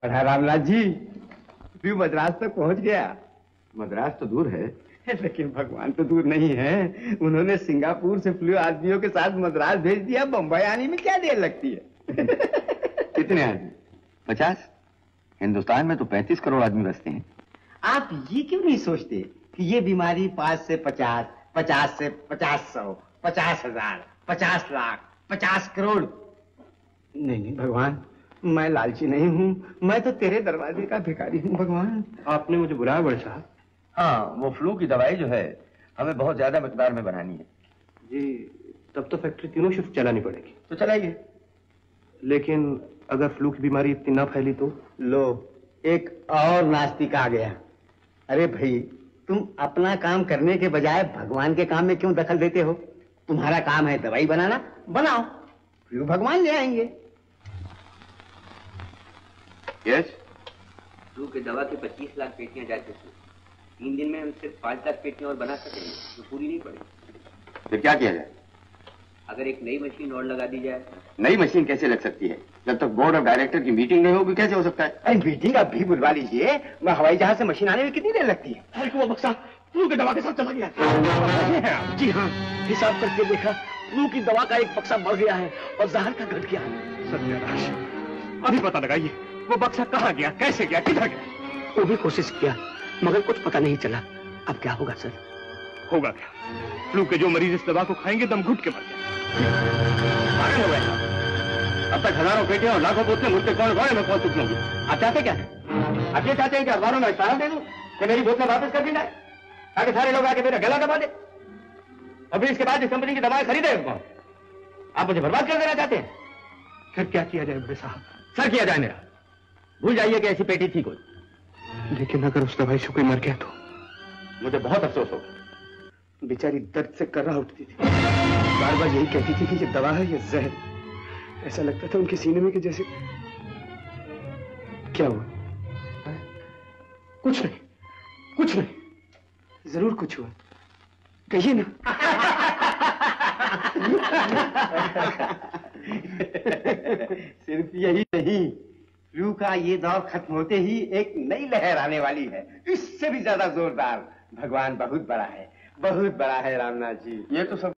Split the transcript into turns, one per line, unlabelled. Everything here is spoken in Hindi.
पढ़ा रामनाथ जी, फ्लू मद्रास तक पहुंच गया।
मद्रास तो दूर है।
लेकिन भगवान तो दूर नहीं है। उन्होंने सिंगापुर से फ्लू आदमियों के साथ मद्रास भेज दिया। बम्बई आने में क्या देर लगती है?
कितने आदमी? 50? हिंदुस्तान में तो 35 करोड़ आदमी बसते हैं।
आप ये क्यों नहीं सोचते कि ये बीमारी 5 से 50, 50 से 50,100, 50,000, 50 लाख, 50 करोड़। नहीं भगवान, मैं लालची नहीं हूँ। मैं तो तेरे दरवाजे का भिखारी हूँ भगवान।
आपने मुझे बुलाया बड़े साहब?
हाँ, वो फ्लू की दवाई जो है हमें बहुत ज्यादा मिकदार में बनानी है।
जी, तब तो फैक्ट्री तीनों शिफ्ट चलानी पड़ेगी।
तो चलाइए।
लेकिन अगर फ्लू की बीमारी इतनी ना फैली तो?
लो, एक और नास्तिक आ गया। अरे भाई, तुम अपना काम करने के बजाय भगवान के काम में क्यों दखल देते हो? तुम्हारा काम है दवाई बनाना, बनाओ, फिर भगवान ले आएंगे।
यस?
फ्लू की दवा की 25 लाख पेटियां जा चुकी। 3 दिन में हम सिर्फ 5 लाख पेटियां और बना सकेंगे, जो पूरी नहीं पड़ेगी।
फिर क्या किया जाए?
अगर एक नई मशीन और लगा दी जाए।
नई मशीन कैसे लग सकती है? जब तक बोर्ड ऑफ डायरेक्टर की मीटिंग नहीं होगी कैसे हो सकता है?
अरे मीटिंग अभी बुलवा लीजिए। मैं हवाई जहाज से मशीन आने में कितनी देर लगती है?
अरे वो बक्सा फ्लू की दवा के साथ चला गया। जी हाँ, हिसाब करके देखा, फ्लू की दवा का एक बक्सा बढ़ गया है और जहर का घट गया है।
सत्यानाश, अभी पता लगाइए वो बक्सा कहाँ गया, कैसे गया, किधर गया?
वो भी कोशिश किया मगर कुछ पता नहीं चला। अब क्या होगा सर?
होगा क्या? फ्लू के जो मरीज इस दवा को खाएंगे दम घुट के मर जाएंगे।
हो गया। अब तक हजारों पेटियां और लाखों बोतलें मुझसे कौन घोड़े में पहुंच चुकी होंगी। आप चाहते क्या है? आप ये चाहते हैं कि अखबारों में इशारा दे दूं कि मेरी बोतलें वापस कर दी जाए, ताकि सारे लोग आके मेरा गला दबा दे, और फिर इसके बाद इस कंपनी की दवाएं खरीदे कौन? आप मुझे बर्बाद कर देना चाहते हैं?
फिर क्या किया जाए बड़े साहब?
सर किया जाए मेरा। भूल जाइए कि ऐसी पेटी थी कोई।
लेकिन अगर उस दवाई से कोई मर गया तो?
मुझे बहुत अफसोस होगा।
बेचारी दर्द से कर्रा उठती थी, बार बार यही कहती थी कि ये दवा है, ये जहर। ऐसा लगता था उनके सीने में कि जैसे... क्या हुआ?
कुछ नहीं, कुछ नहीं।
जरूर कुछ हुआ, कहिए ना। सिर्फ यही नहीं, फ्लू का ये दौर खत्म होते ही एक नई लहर आने वाली है, इससे भी ज्यादा जोरदार। भगवान बहुत बड़ा है, बहुत बड़ा है रामनाथ जी।
ये तो सब